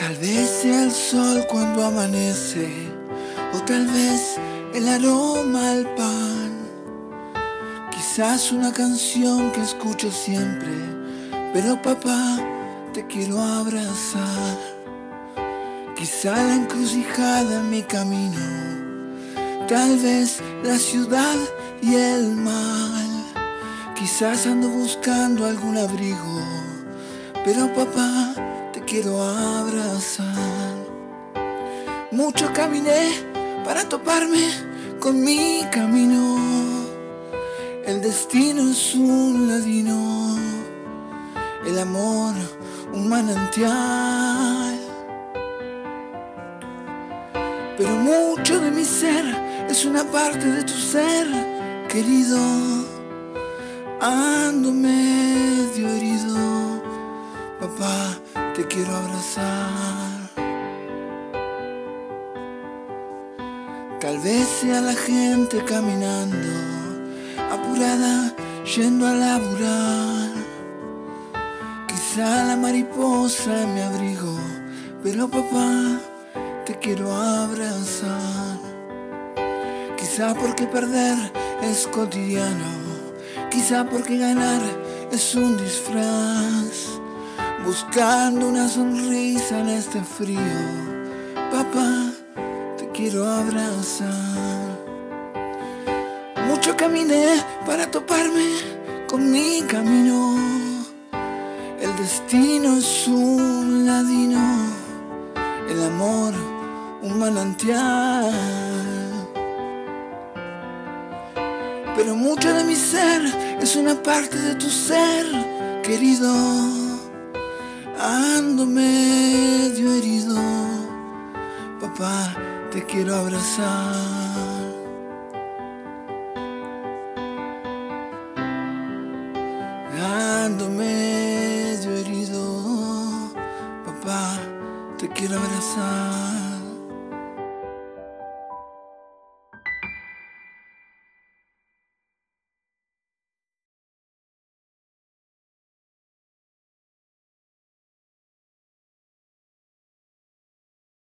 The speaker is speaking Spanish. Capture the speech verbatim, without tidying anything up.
Tal vez sea el sol cuando amanece, o tal vez el aroma al pan. Quizás una canción que escucho siempre, pero papá, te quiero abrazar. Quizá la encrucijada en mi camino, tal vez la ciudad y el mal. Quizás ando buscando algún abrigo, pero papá, te quiero abrazar. Mucho caminé para toparme con mi camino. El destino es un ladino, el amor un manantial. Pero mucho de mi ser es una parte de tu ser, querido. Ando medio herido, papá, te quiero abrazar. Tal vez sea la gente caminando, apurada, yendo a laburar. Quizá la mariposa en mi abrigo, pero papá, te quiero abrazar. Quizá porque perder es cotidiano, quizá porque ganar es un disfraz. Buscando una sonrisa en este frío, papá, te quiero abrazar. Mucho caminé para toparme con mi camino. El destino es un ladino, el amor un manantial. Pero mucho de mi ser es una parte de tu ser, querido. Ando medio herido, papá, te quiero abrazar. Ando medio herido, papá, te quiero abrazar.